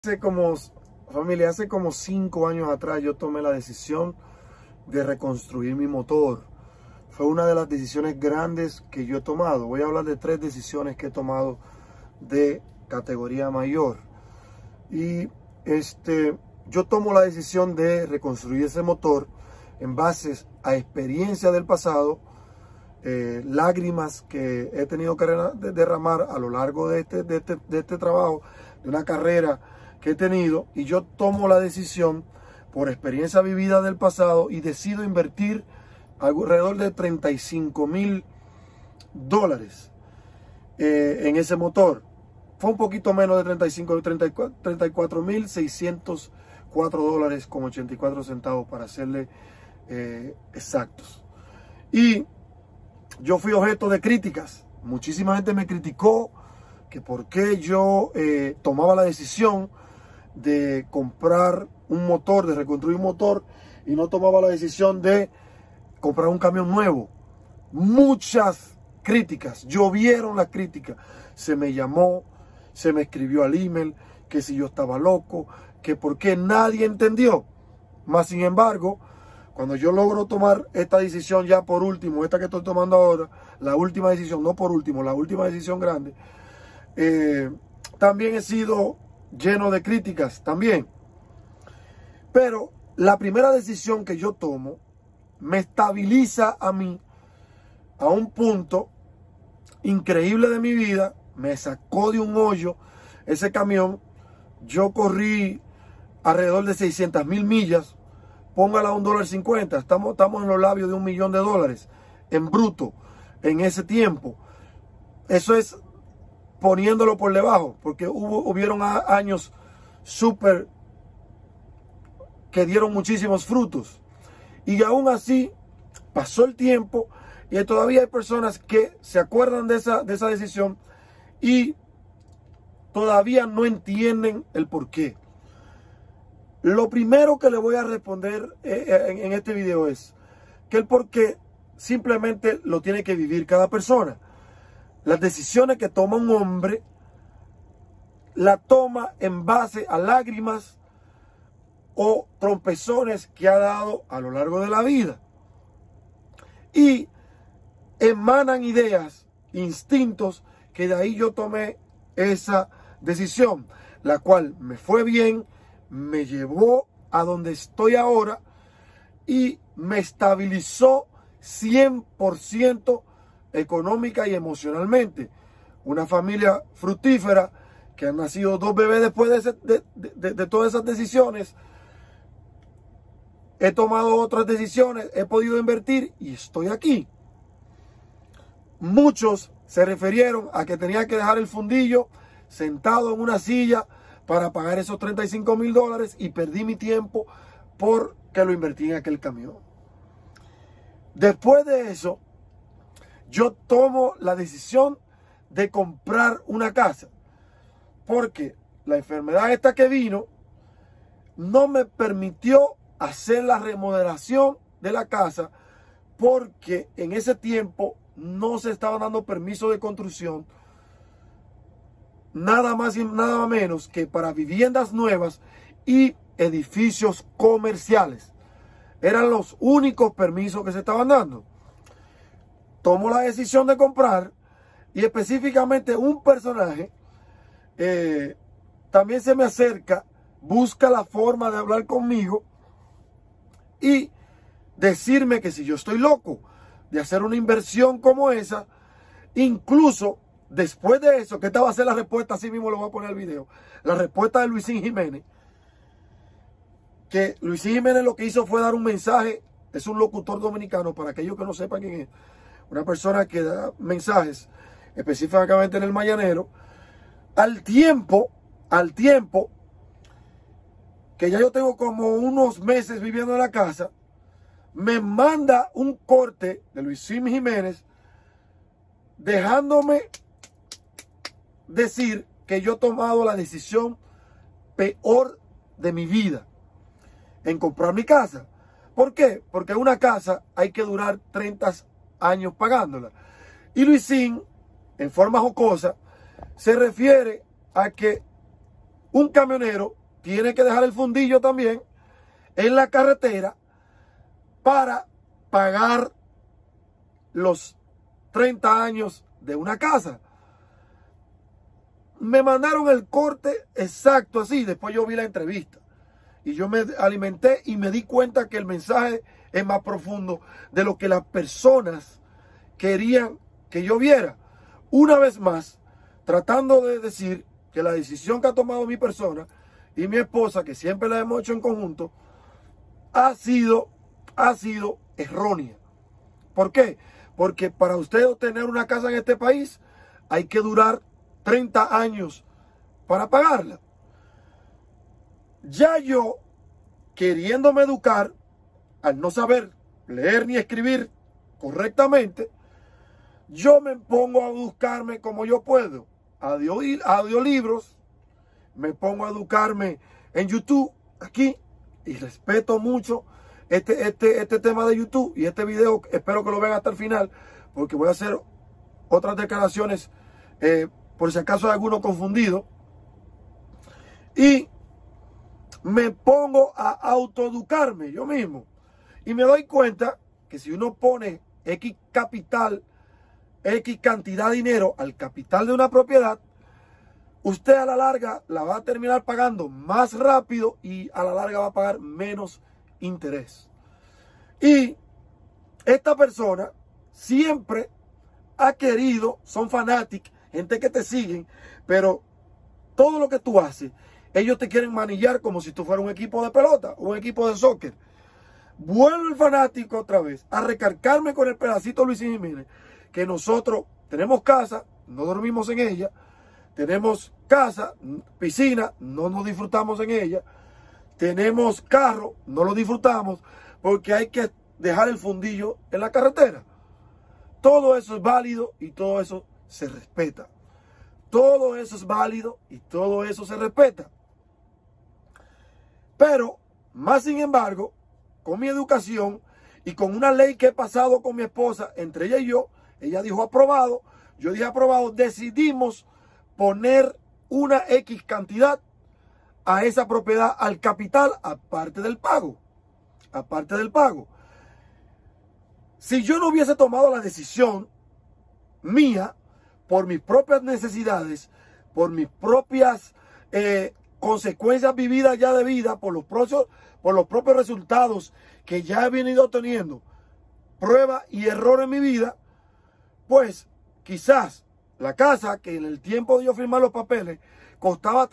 Hace como 5 años atrás yo tomé la decisión de reconstruir mi motor. Fue una de las decisiones grandes que yo he tomado. Voy a hablar de 3 decisiones que he tomado de categoría mayor. Y yo tomo la decisión de reconstruir ese motor en base a experiencia del pasado, lágrimas que he tenido que derramar a lo largo de este trabajo, de una carrera que he tenido, y yo tomo la decisión por experiencia vivida del pasado y decido invertir alrededor de $35,000 en ese motor. Fue un poquito menos de 34,604 dólares con 84 centavos para serle exactos. Y yo fui objeto de críticas. Muchísima gente me criticó que por qué yo tomaba la decisión de comprar un motor, de reconstruir un motor, y no tomaba la decisión de comprar un camión nuevo. Muchas críticas, llovieron las críticas. Se me llamó, se me escribió al email que si yo estaba loco, que por qué nadie entendió. Más sin embargo, cuando yo logro tomar esta decisión ya por último, esta que estoy tomando ahora, la última decisión, no por último, la última decisión grande, también he sido lleno de críticas también. Pero la primera decisión que yo tomo me estabiliza a mí a un punto increíble de mi vida. Me sacó de un hoyo ese camión. Yo corrí alrededor de 600,000 millas. Póngala a $1.50. Estamos en los labios de $1 millón en bruto en ese tiempo. Eso es poniéndolo por debajo, porque hubieron años súper que dieron muchísimos frutos. Y aún así pasó el tiempo y todavía hay personas que se acuerdan de esa decisión y todavía no entienden el porqué. Lo primero que le voy a responder en este video es que el porqué simplemente lo tiene que vivir cada persona. Las decisiones que toma un hombre, la toma en base a lágrimas o trompezones que ha dado a lo largo de la vida. Y emanan ideas, instintos, que de ahí yo tomé esa decisión, la cual me fue bien, me llevó a donde estoy ahora y me estabilizó 100% económica y emocionalmente. Una familia fructífera, que han nacido 2 bebés después de todas esas decisiones. He tomado otras decisiones, he podido invertir y estoy aquí. Muchos se refirieron a que tenía que dejar el fundillo sentado en una silla para pagar esos $35,000 y perdí mi tiempo porque lo invertí en aquel camión. Después de eso, yo tomo la decisión de comprar una casa, porque la enfermedad esta que vino no me permitió hacer la remodelación de la casa, porque en ese tiempo no se estaba dando permiso de construcción, nada más y nada menos que para viviendas nuevas y edificios comerciales. Eran los únicos permisos que se estaban dando. Tomo la decisión de comprar y específicamente un personaje también se me acerca, busca la forma de hablar conmigo y decirme que si yo estoy loco de hacer una inversión como esa. Incluso después de eso, que esta va a ser la respuesta, así mismo lo voy a poner el video, la respuesta de Luisín Jiménez, que Luisín Jiménez lo que hizo fue dar un mensaje. Es un locutor dominicano, para aquellos que no sepan quién es, una persona que da mensajes específicamente en el mañanero. Al tiempo que ya yo tengo como unos meses viviendo en la casa, me manda un corte de Luisín Jiménez dejándome decir que yo he tomado la decisión peor de mi vida en comprar mi casa. ¿Por qué? Porque una casa hay que durar 30 años pagándola. Y Luisín, en forma jocosa, se refiere a que un camionero tiene que dejar el fundillo también en la carretera para pagar los 30 años de una casa. Me mandaron el corte exacto así. Después yo vi la entrevista y yo me alimenté y me di cuenta que el mensaje es más profundo de lo que las personas querían que yo viera. Una vez más, tratando de decir que la decisión que ha tomado mi persona y mi esposa, que siempre la hemos hecho en conjunto, ha sido errónea. ¿Por qué? Porque para usted obtener una casa en este país hay que durar 30 años para pagarla. Ya yo, queriéndome educar, al no saber leer ni escribir correctamente, yo me pongo a buscarme como yo puedo. Audiolibros, me pongo a educarme en YouTube, aquí, y respeto mucho este tema de YouTube y este video. Espero que lo vean hasta el final, porque voy a hacer otras declaraciones por si acaso hay alguno confundido. Y me pongo a autoeducarme yo mismo. Y me doy cuenta que si uno pone X capital, X cantidad de dinero al capital de una propiedad, usted a la larga la va a terminar pagando más rápido y a la larga va a pagar menos interés. Y esta persona siempre ha querido, son fanáticos, gente que te siguen, pero todo lo que tú haces, ellos te quieren manillar como si tú fueras un equipo de pelota, un equipo de soccer. Vuelvo el fanático otra vez a recargarme con el pedacito Luisín Jiménez, que nosotros tenemos casa, no dormimos en ella, tenemos casa, piscina, no nos disfrutamos en ella, tenemos carro, no lo disfrutamos, porque hay que dejar el fundillo en la carretera. Todo eso es válido y todo eso se respeta. Todo eso es válido y todo eso se respeta. Pero, más sin embargo, con mi educación y con una ley que he pasado con mi esposa, entre ella y yo, ella dijo aprobado, yo dije aprobado, decidimos poner una X cantidad a esa propiedad, al capital, aparte del pago. Aparte del pago. Si yo no hubiese tomado la decisión mía, por mis propias necesidades, por mis propias consecuencias vividas ya de vida, por los propios resultados que ya he venido teniendo, prueba y error en mi vida, pues quizás la casa, que en el tiempo de yo firmar los papeles costaba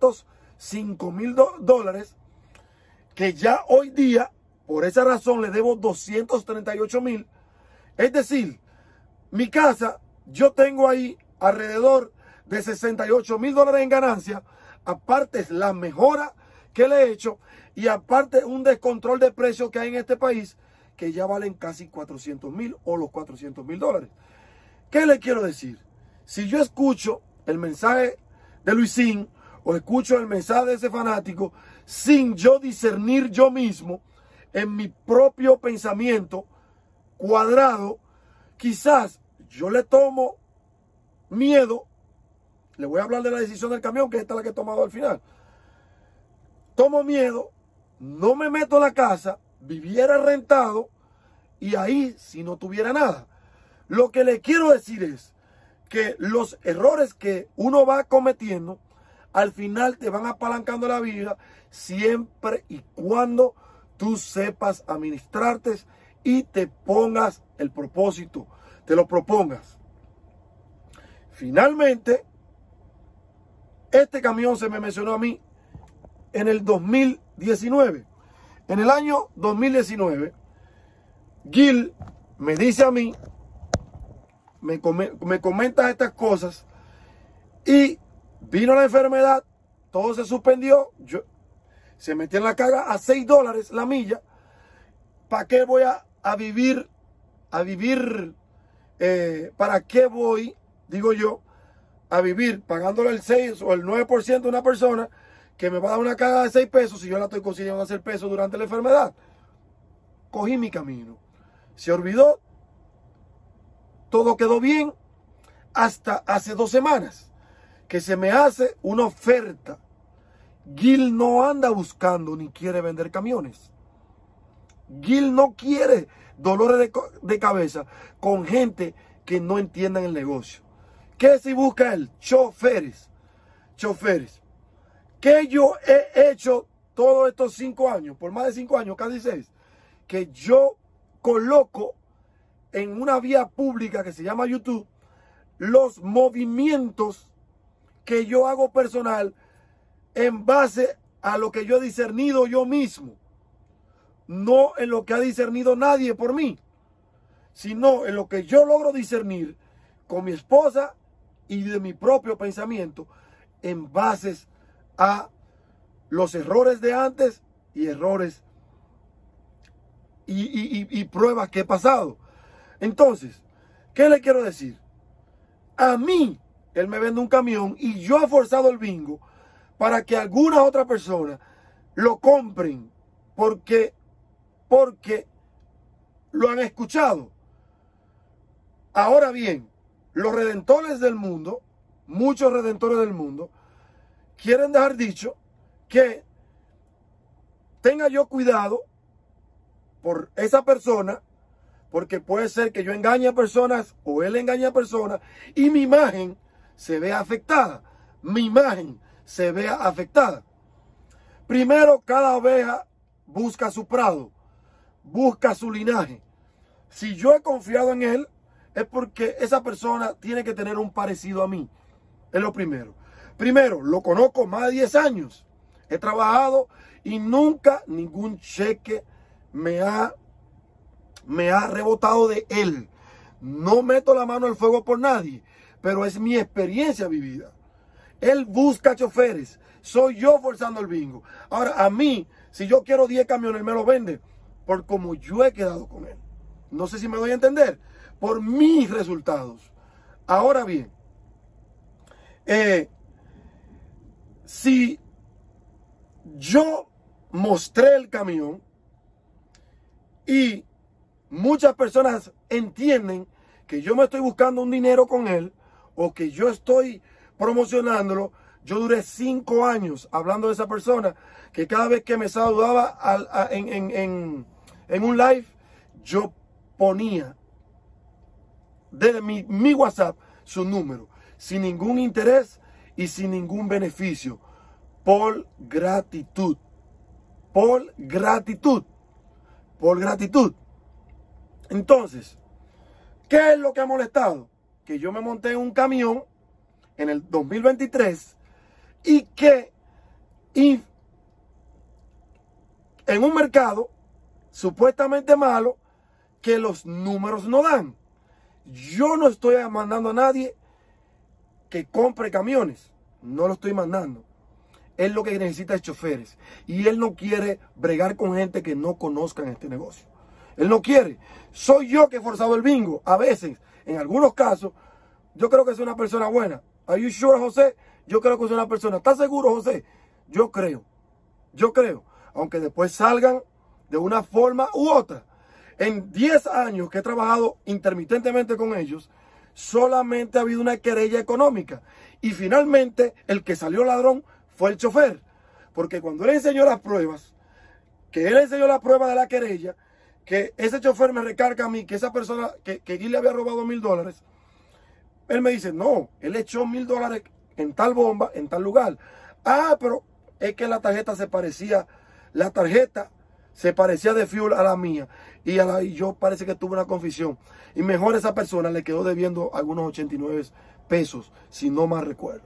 $305,000, que ya hoy día, por esa razón, le debo $238,000. Es decir, mi casa, yo tengo ahí alrededor de $68,000 en ganancia, aparte es la mejora que le he hecho y aparte un descontrol de precios que hay en este país que ya valen casi $400,000 o los $400,000. ¿Qué le quiero decir? Si yo escucho el mensaje de Luisín o escucho el mensaje de ese fanático sin yo discernir yo mismo en mi propio pensamiento cuadrado, quizás yo le tomo miedo. Le voy a hablar de la decisión del camión, que esta es la que he tomado al final. Tomo miedo, no me meto en la casa, viviera rentado y ahí si no tuviera nada. Lo que le quiero decir es que los errores que uno va cometiendo al final te van apalancando la vida siempre y cuando tú sepas administrarte y te pongas el propósito, te lo propongas. Finalmente, este camión se me mencionó a mí en el 2019. En el año 2019, Gil me dice a mí, me comenta estas cosas y vino la enfermedad, todo se suspendió, se metió en la carga a $6 la milla. ¿Para qué voy a vivir? ¿Para qué voy, digo yo, a vivir pagándole el 6 o el 9% a una persona que me va a dar una carga de $6 si yo la estoy consiguiendo hacer pesos durante la enfermedad? Cogí mi camino. Se olvidó. Todo quedó bien hasta hace 2 semanas que se me hace una oferta Gil no anda buscando ni quiere vender camiones. Gil no quiere dolores de cabeza con gente que no entiendan el negocio. ¿Qué si busca él? Choferes. Choferes. ¿Qué yo he hecho todos estos 5 años? Por más de 5 años, casi 6. Que yo coloco en una vía pública que se llama YouTube los movimientos que yo hago personal en base a lo que yo he discernido yo mismo. No en lo que ha discernido nadie por mí, sino en lo que yo logro discernir con mi esposa y de mi propio pensamiento en bases a los errores de antes y errores y pruebas que he pasado. Entonces, ¿qué le quiero decir? A mí, él me vende un camión y yo he forzado el bingo para que alguna otra persona lo compren porque lo han escuchado. Ahora bien, los redentores del mundo, muchos redentores del mundo, quieren dejar dicho que tenga yo cuidado por esa persona, porque puede ser que yo engañe a personas o él engañe a personas y mi imagen se vea afectada. Mi imagen se vea afectada. Primero, cada oveja busca su prado, busca su linaje. Si yo he confiado en él, es porque esa persona tiene que tener un parecido a mí. Es lo primero. Primero, lo conozco más de 10 años. He trabajado y nunca ningún cheque me ha rebotado de él. No meto la mano al fuego por nadie, pero es mi experiencia vivida. Él busca choferes. Soy yo forzando el bingo. Ahora, a mí, si yo quiero 10 camiones, me lo vende por como yo he quedado con él. No sé si me doy a entender. Por mis resultados. Ahora bien, si yo mostré el camión y muchas personas entienden que yo me estoy buscando un dinero con él o que yo estoy promocionándolo, yo duré 5 años hablando de esa persona que cada vez que me saludaba en un live, yo ponía desde mi WhatsApp su número, sin ningún interés y sin ningún beneficio, por gratitud, por gratitud, por gratitud. Entonces, ¿qué es lo que ha molestado? Que yo me monté en un camión en el 2023 y que en un mercado supuestamente malo que los números no dan. Yo no estoy mandando a nadie que compre camiones. No lo estoy mandando. Él lo que necesita es choferes. Y él no quiere bregar con gente que no conozcan este negocio. Él no quiere. Soy yo que he forzado el bingo. A veces, en algunos casos, yo creo que es una persona buena. ¿Are you sure, José? Yo creo que es una persona. ¿Estás seguro, José? Yo creo. Yo creo. Aunque después salgan de una forma u otra. En 10 años que he trabajado intermitentemente con ellos, solamente ha habido una querella económica. Y finalmente, el que salió ladrón fue el chofer. Porque cuando él enseñó las pruebas, que él enseñó la prueba de la querella, que ese chofer me recarga a mí, que esa persona, que Gil le había robado $1000, él me dice, no, él echó $1000 en tal bomba, en tal lugar. Ah, pero es que la tarjeta se parecía de fuel a la mía. Y yo parece que tuve una confusión. Y mejor esa persona le quedó debiendo algunos 89 pesos, si no mal recuerdo.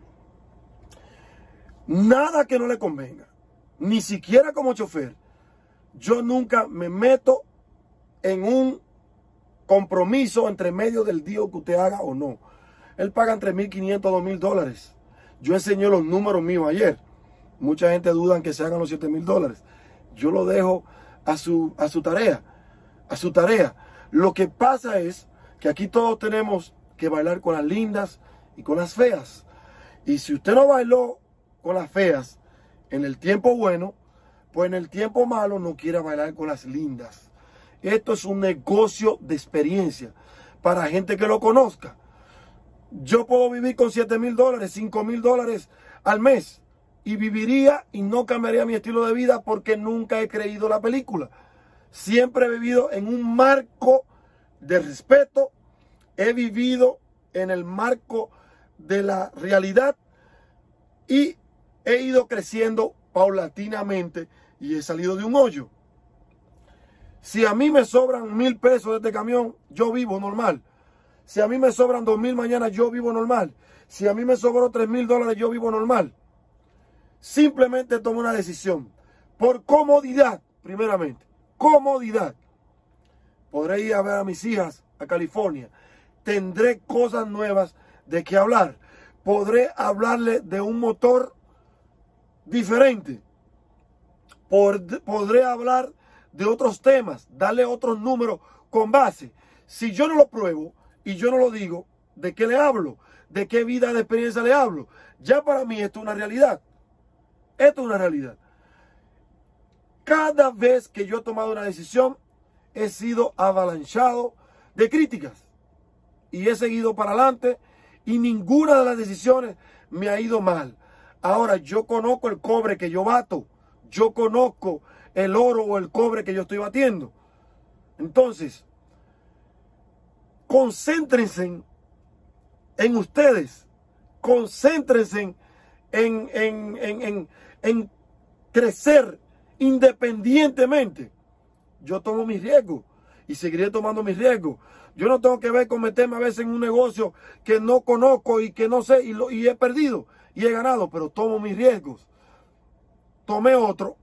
Nada que no le convenga. Ni siquiera como chofer. Yo nunca me meto en un compromiso entre medio del día que usted haga o no. Él paga entre $1500 a $2000. Yo enseñé los números míos ayer. Mucha gente duda en que se hagan los $7000. Yo lo dejo a su tarea. A su tarea. Lo que pasa es que aquí todos tenemos que bailar con las lindas y con las feas. Y si usted no bailó con las feas en el tiempo bueno, pues en el tiempo malo no quiere bailar con las lindas. Esto es un negocio de experiencia para gente que lo conozca. Yo puedo vivir con $7000, $5000 al mes. y viviría y no cambiaría mi estilo de vida porque nunca he creído la película. Siempre he vivido en un marco de respeto, he vivido en el marco de la realidad y he ido creciendo paulatinamente y he salido de un hoyo. Si a mí me sobran 1,000 pesos de este camión, yo vivo normal. Si a mí me sobran 2,000 mañana, yo vivo normal. Si a mí me sobró 3,000 dólares, yo vivo normal. Simplemente tomo una decisión. Por comodidad, primeramente. Comodidad. Podré ir a ver a mis hijas a California. Tendré cosas nuevas de qué hablar. Podré hablarle de un motor diferente. Podré hablar de otros temas, darle otros números con base. Si yo no lo pruebo y yo no lo digo, ¿de qué le hablo? ¿De qué vida de experiencia le hablo? Ya para mí esto es una realidad. Esto es una realidad. Cada vez que yo he tomado una decisión, he sido avalanchado de críticas. Y he seguido para adelante y ninguna de las decisiones me ha ido mal. Ahora, yo conozco el cobre que yo bato. Yo conozco el oro o el cobre que yo estoy batiendo. Entonces, concéntrense en ustedes. Concéntrense en crecer independientemente. Yo tomo mis riesgos y seguiré tomando mis riesgos. Yo no tengo que ver con meterme a veces en un negocio que no conozco y que no sé y he perdido y he ganado, pero tomo mis riesgos. Tomé otro.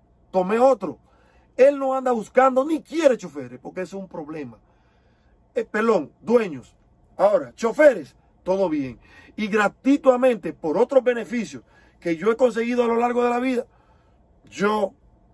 Él no anda buscando ni quiere choferes porque eso es un problema. Perdón, dueños. Ahora, choferes, todo bien. Y gratuitamente por otros beneficios que yo he conseguido a lo largo de la vida, yo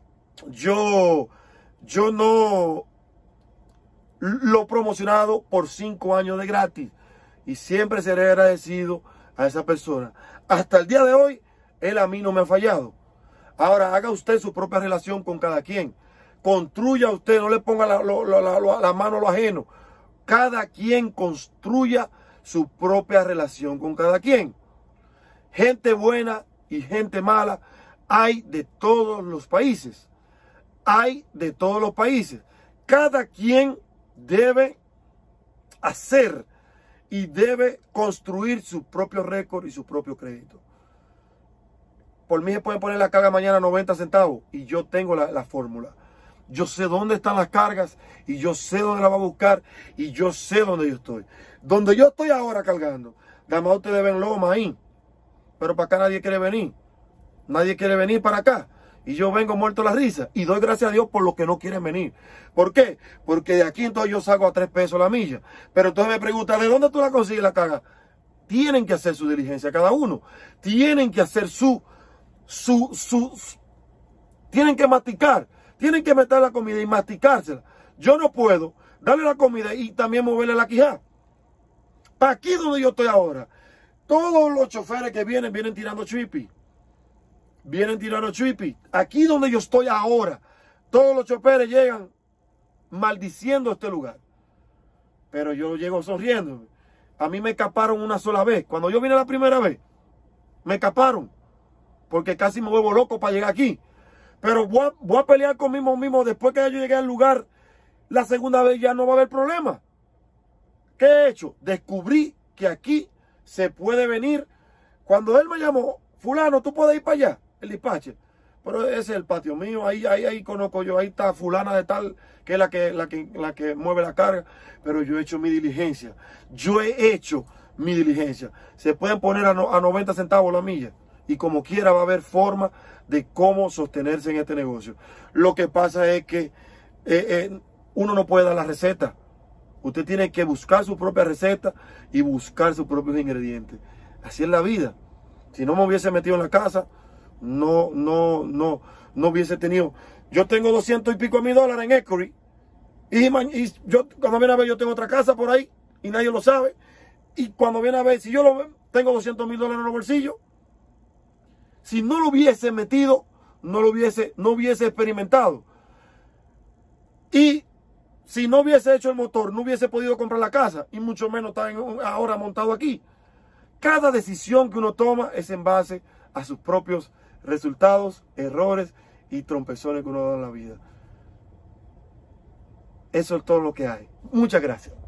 no lo he promocionado por 5 años de gratis. Y siempre seré agradecido a esa persona. Hasta el día de hoy, él a mí no me ha fallado. Ahora, haga usted su propia relación con cada quien. Construya usted, no le ponga la mano a lo ajeno. Cada quien construya su propia relación con cada quien. Gente buena y gente mala hay de todos los países. Hay de todos los países. Cada quien debe hacer y debe construir su propio récord y su propio crédito. Por mí se pueden poner la carga mañana 90 centavos y yo tengo la fórmula. Yo sé dónde están las cargas y yo sé dónde la va a buscar y yo sé dónde yo estoy. Donde yo estoy ahora cargando, además ustedes ven loma ahí, pero para acá nadie quiere venir. Nadie quiere venir para acá. Y yo vengo muerto la risa y doy gracias a Dios por los que no quieren venir. ¿Por qué? Porque de aquí entonces yo salgo a 3 pesos la milla. Pero entonces me preguntan, ¿de dónde tú la consigues la carga? Tienen que hacer su diligencia cada uno. Tienen que hacer tienen que masticar. Tienen que meter la comida y masticársela. Yo no puedo darle la comida y también moverle la quijada. Para aquí donde yo estoy ahora, todos los choferes que vienen tirando trippy. Vienen tirando trippy. Aquí donde yo estoy ahora, todos los choferes llegan maldiciendo este lugar. Pero yo llego sonriendo. A mí me escaparon una sola vez. Cuando yo vine la primera vez, me escaparon. Porque casi me vuelvo loco para llegar aquí. Pero voy a pelear conmigo mismo. Después que yo llegué al lugar, la segunda vez ya no va a haber problema. ¿Qué he hecho? Descubrí que aquí se puede venir. Cuando él me llamó, fulano, tú puedes ir para allá, el despache. Pero ese es el patio mío, ahí conozco yo, ahí está fulana de tal, que es la que mueve la carga. Pero yo he hecho mi diligencia. Se pueden poner a 90 centavos la milla. Y como quiera va a haber forma de cómo sostenerse en este negocio. Lo que pasa es que uno no puede dar la receta. Usted tiene que buscar su propia receta y buscar sus propios ingredientes. Así es la vida. Si no me hubiese metido en la casa, no hubiese tenido. Yo tengo 200 y pico de $1,000 en equity. Y yo, cuando viene a ver, yo tengo otra casa por ahí y nadie lo sabe. Y cuando viene a ver, si yo tengo $200,000 en los bolsillos, si no lo hubiese metido, no hubiese experimentado. Y si no hubiese hecho el motor, no hubiese podido comprar la casa y mucho menos estar ahora montado aquí. Cada decisión que uno toma es en base a sus propios resultados, errores y trompezones que uno da en la vida. Eso es todo lo que hay. Muchas gracias.